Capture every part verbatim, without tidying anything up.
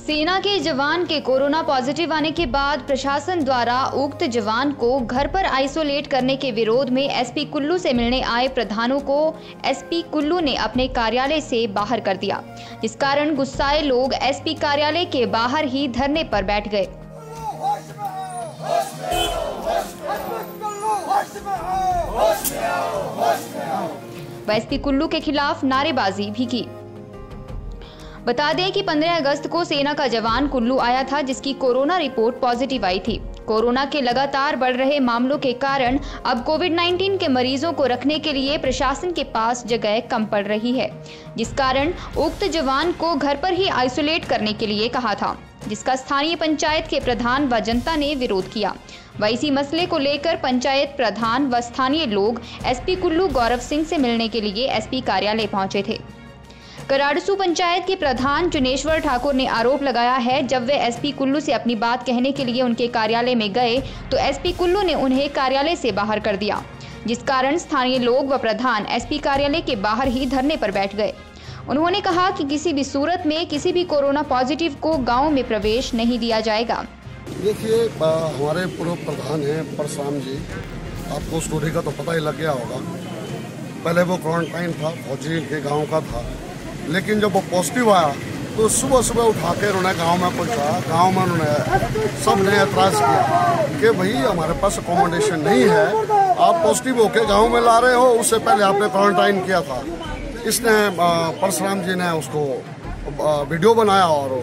सेना के जवान के कोरोना पॉजिटिव आने के बाद प्रशासन द्वारा उक्त जवान को घर पर आइसोलेट करने के विरोध में एसपी कुल्लू से मिलने आए प्रधानों को एसपी कुल्लू ने अपने कार्यालय से बाहर कर दिया, जिस कारण गुस्साए लोग एसपी कार्यालय के बाहर ही धरने पर बैठ गए। व एसपी कुल्लू के खिलाफ नारेबाजी भी की। बता दें कि पंद्रह अगस्त को सेना का जवान कुल्लू आया था, जिसकी कोरोना रिपोर्ट पॉजिटिव आई थी। कोरोना के लगातार बढ़ रहे मामलों के कारण अब कोविड उन्नीस के मरीजों को रखने के लिए प्रशासन के पास जगह कम पड़ रही है, जिस कारण उक्त जवान को घर पर ही आइसोलेट करने के लिए कहा था, जिसका स्थानीय पंचायत के प्रधान व जनता ने विरोध किया। व इसी मसले को लेकर पंचायत प्रधान व स्थानीय लोग एसपी कुल्लू गौरव सिंह से मिलने के लिए एसपी कार्यालय पहुंचे थे। कराड़सू पंचायत के प्रधान चुनेश्वर ठाकुर ने आरोप लगाया है, जब वे एसपी कुल्लू से अपनी बात कहने के लिए उनके कार्यालय में गए तो एसपी कुल्लू ने उन्हें कार्यालय से बाहर कर दिया, जिस कारण स्थानीय लोग व प्रधान एसपी कार्यालय के बाहर ही धरने पर बैठ गए। उन्होंने कहा कि किसी भी सूरत में किसी भी कोरोना पॉजिटिव को गाँव में प्रवेश नहीं दिया जाएगा। देखिए, हमारे पूर्व प्रधान हैं परशुराम जी, आपको स्टोरी का तो पता ही लग गया होगा। पहले वो क्वारंटाइन था, फौजी के गांव का था, लेकिन जब वो पॉजिटिव आया तो सुबह सुबह उठा के उन्होंने गांव में पहुंचाया। गांव में उन्होंने सब ने एतराज़ किया कि भाई हमारे पास अकोमोडेशन नहीं है, आप पॉजिटिव होके गाँव में ला रहे हो, उससे पहले आपने क्वारंटाइन किया था। इसने परशुराम जी ने उसको वीडियो बनाया और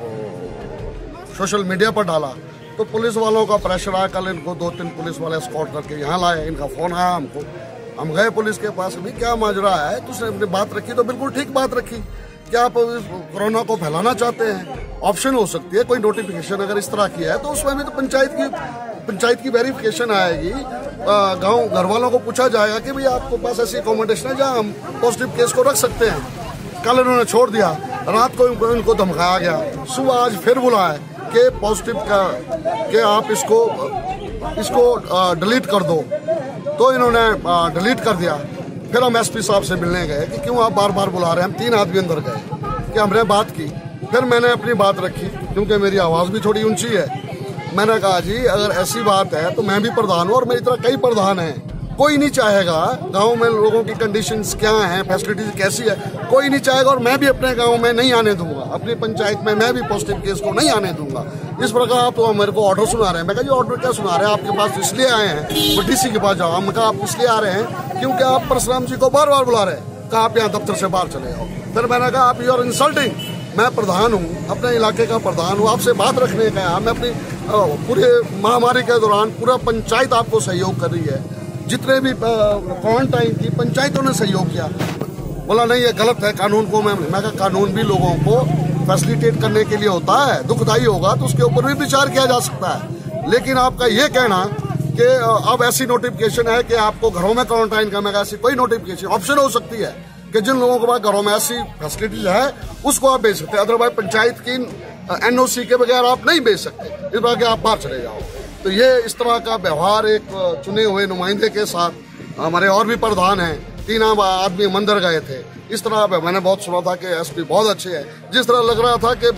सोशल मीडिया पर डाला, तो पुलिस वालों का प्रेशर आया। कल इनको दो तीन पुलिस वाले स्कॉट करके यहाँ लाए, इनका फ़ोन आया हमको, हम गए पुलिस के पास, भी क्या माजरा है। तो उसने अपनी बात रखी, तो बिल्कुल ठीक बात रखी कि आप कोरोना को फैलाना चाहते हैं, ऑप्शन हो सकती है कोई नोटिफिकेशन अगर इस तरह की है तो उसमें भी तो पंचायत की पंचायत की वेरिफिकेशन आएगी, गांव घर वालों को पूछा जाएगा कि भाई आपके पास ऐसी अकोमोडेशन है जहाँ हम पॉजिटिव केस को रख सकते हैं। कल इन्होंने छोड़ दिया, रात को इनको, इनको धमकाया गया, सुबह आज फिर बुलाया कि पॉजिटिव का कि आप इसको इसको डिलीट कर दो, तो इन्होंने डिलीट कर दिया। फिर हम एसपी साहब से मिलने गए कि क्यों आप बार बार बुला रहे हैं। हम तीन आदमी अंदर गए कि हमने बात की, फिर मैंने अपनी बात रखी क्योंकि मेरी आवाज़ भी थोड़ी ऊंची है। मैंने कहा जी अगर ऐसी बात है तो मैं भी प्रधान हूँ और मेरी तरह कई प्रधान हैं, कोई नहीं चाहेगा गांव में लोगों की कंडीशंस क्या हैं, फैसिलिटीज कैसी है, कोई नहीं चाहेगा, और मैं भी अपने गांव में नहीं आने दूंगा, अपनी पंचायत में मैं भी पॉजिटिव केस को नहीं आने दूंगा। इस प्रकार आप तो मेरे को ऑर्डर सुना रहे हैं। मैं कहा जी ऑर्डर क्या सुना रहे हैं, आपके पास इसलिए आए हैं, वो डीसी के पास जाओ। हम कहा आप इसलिए आ रहे हैं क्योंकि आप परशुराम जी को बार बार बुला रहे हैं, कहा आप यहाँ दफ्तर से बाहर चले जाओ। फिर मैंने कहा आप यू आर इंसल्टिंग, मैं प्रधान हूँ, अपने इलाके का प्रधान हूँ, आपसे बात रखने का। मैं अपनी पूरे महामारी के दौरान पूरा पंचायत आपको सहयोग कर रही है, जितने भी क्वारंटाइन की पंचायतों ने सहयोग किया। बोला नहीं ये गलत है, कानून को मैं मैं कहा कानून भी लोगों को फैसिलिटेट करने के लिए होता है, दुखदायी होगा तो उसके ऊपर भी विचार किया जा सकता है। लेकिन आपका ये कहना कि अब ऐसी नोटिफिकेशन है कि आपको घरों में क्वारंटाइन करने का, ऐसी कोई नोटिफिकेशन ऑप्शन हो सकती है कि जिन लोगों के पास घरों में ऐसी फैसिलिटीज है उसको आप भेज सकते हैं, अदरवाइज पंचायत की एनओसी के बगैर आप नहीं भेज सकते, इस बार के आप बाहर चले जाओ। तो ये इस तरह का व्यवहार एक चुने हुए नुमाइंदे के साथ, हमारे और भी प्रधान हैं, तीन आदमी मंदिर गए थे, इस तरह मैंने बहुत सुना था कि एसपी बहुत अच्छे हैं। जिस तरह लग रहा था कि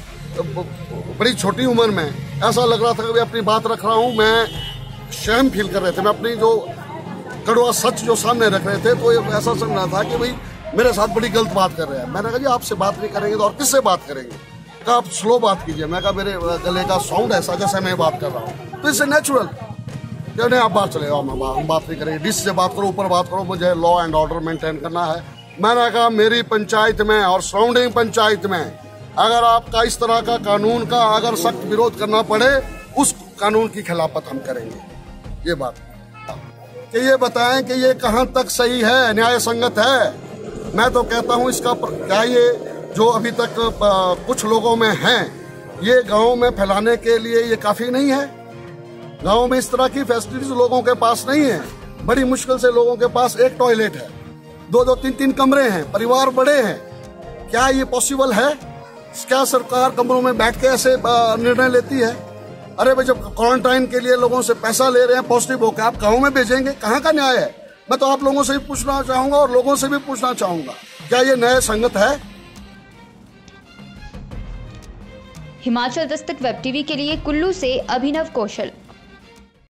बड़ी छोटी उम्र में ऐसा लग रहा था कि मैं अपनी बात रख रहा हूँ, मैं शर्म फील कर रहे थे, मैं अपनी जो कड़वा सच जो सामने रख रहे थे, तो ऐसा समझ रहा था कि भाई मेरे साथ बड़ी गलत बात कर रहे हैं। मैंने कहा जी आपसे बात नहीं करेंगे तो और किससे बात करेंगे, कहा आप स्लो बात कीजिए। मैं कहा मेरे गले का साउंड ऐसा जैसे मैं बात कर रहा हूँ, तो इससे नेचुरल नहीं आप बाहर चले जाओ, हम बात नहीं करेंगे, डिस से बात करो, ऊपर बात करो, मुझे लॉ एंड ऑर्डर मेंटेन करना है। मैंने कहा मेरी पंचायत में और सराउंडिंग पंचायत में अगर आपका इस तरह का कानून का अगर सख्त विरोध करना पड़े, उस कानून की खिलाफत हम करेंगे। ये बात कि ये बताएं कि ये कहाँ तक सही है, न्याय संगत है। मैं तो कहता हूँ इसका क्या ये जो अभी तक कुछ लोगों में हैं, ये गाँव में फैलाने के लिए ये काफी नहीं है। गाँव में इस तरह की फैसिलिटीज लोगों के पास नहीं है। बड़ी मुश्किल से लोगों के पास एक टॉयलेट है, दो दो तीन तीन कमरे हैं, परिवार बड़े हैं। क्या ये पॉसिबल है? क्या सरकार कमरों में बैठ के ऐसे निर्णय लेती है? अरे भाई जब क्वारंटाइन के लिए लोगों से पैसा ले रहे हैं पॉजिटिव होकर, आप गाँव में भेजेंगे, कहाँ का न्याय है? मैं तो आप लोगों से भी पूछना चाहूंगा और लोगों से भी पूछना चाहूंगा, क्या ये न्याय संगत है? हिमाचल दस्तक वेब टीवी के लिए कुल्लू से अभिनव कौशल।